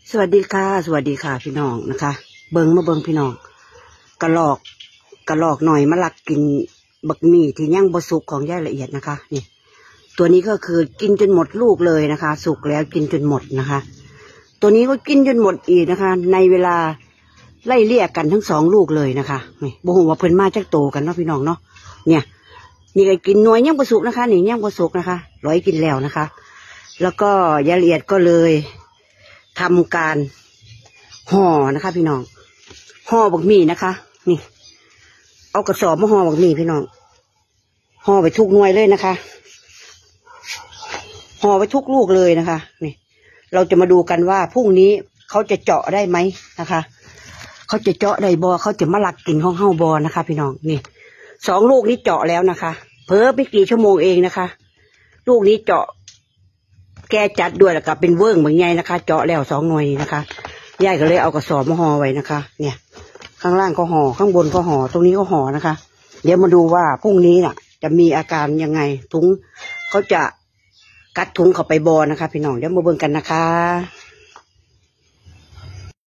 สวัสดีค่ะสวัสดีค่ะพี่น้องนะคะเบิงมาเบิงพี่น้องกระลอกหน่อยมาลักกินบักหมี่ที่ย่างบะสุกของย่าละเอียดนะคะนี่ตัวนี้ก็คือกินจนหมดลูกเลยนะคะสุกแล้วกินจนหมดนะคะตัวนี้ก็กินจนหมดอีกนะคะในเวลาไล่เลี่ยกันทั้งสองลูกเลยนะคะนี่บ่ฮู้ว่าเพิ่นมาจากโตกันเนาะพี่น้องเนาะเนี่ยนี่ก็กินหน่วยย่างบะสุกนะคะนี่ย่างบะสุกนะคะร้อยกินแล้วนะคะแล้วก็ย่าละเอียดก็เลยทำการห่อนะคะพี่น้องห่อบักหมี่นะคะนี่เอากระสอบมาห่อบักหมี่พี่น้องห่อไปทุกหน่วยเลยนะคะห่อไปทุกลูกเลยนะคะนี่เราจะมาดูกันว่าพรุ่งนี้เขาจะเจาะได้ไหมนะคะเขาจะเจาะได้บอเขาจะมาลักกินของเฮาบอนะคะพี่น้องนี่สองลูกนี้เจาะแล้วนะคะเพิ่มไม่กี่ชั่วโมงเองนะคะลูกนี้เจาะแกจัดด้วยแล้วก็เป็นเวิ้งเหมือนไงนะคะเจาะแล้วสองหน่วยนะคะยายก็เลยเอากระสอบมาห่อไว้นะคะเนี่ยข้างล่างก็ห่อข้างบนก็ห่อตรงนี้ก็ห่อนะคะเดี๋ยวมาดูว่าพรุ่งนี้น่ะจะมีอาการยังไงถุงเขาจะกัดถุงเข้าไปบอนะคะพี่น้องเดี๋ยวมาเบิ่งกันนะคะ